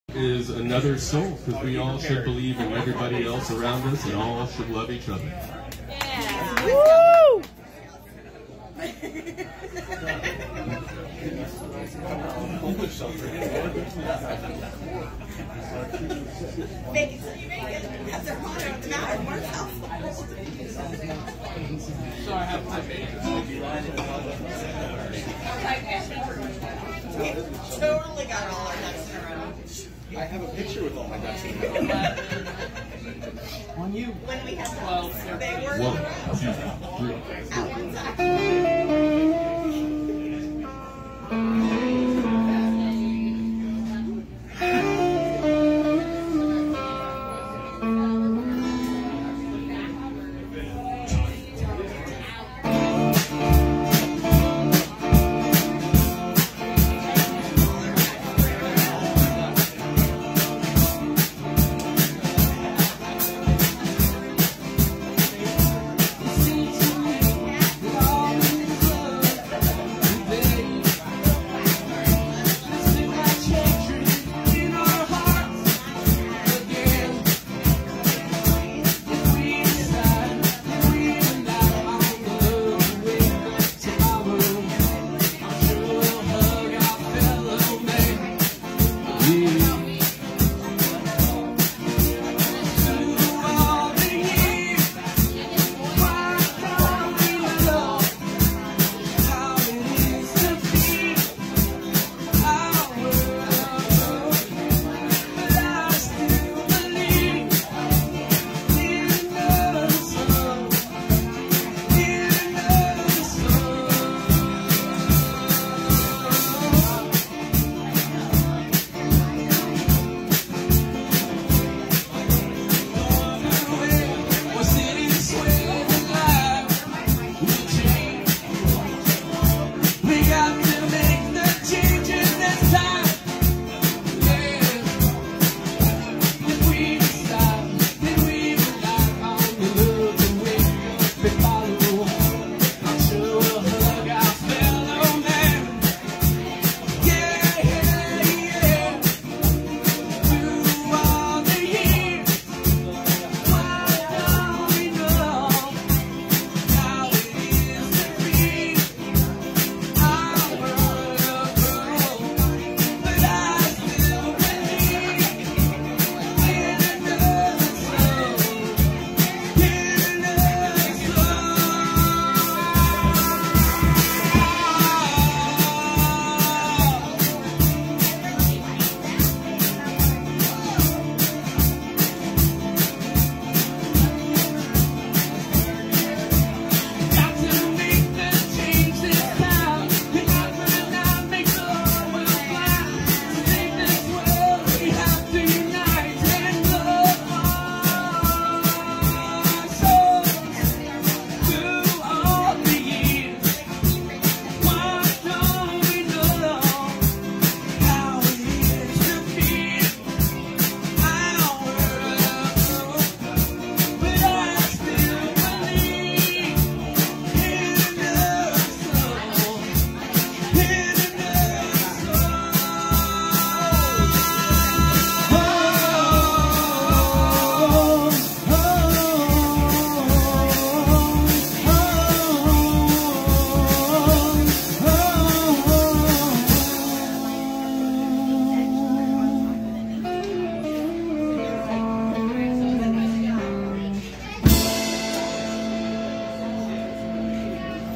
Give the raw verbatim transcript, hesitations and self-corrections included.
Is another soul, because we all should believe in everybody else around us and all should love each other. Yeah. Woo! Make it so you make it. That's their motto in the matter. Mark's household. So I have my baby. Totally got all our ducks in a row. I have a picture with all my ducks in a row. On you. When we had Well, they were One, two, three, at one time.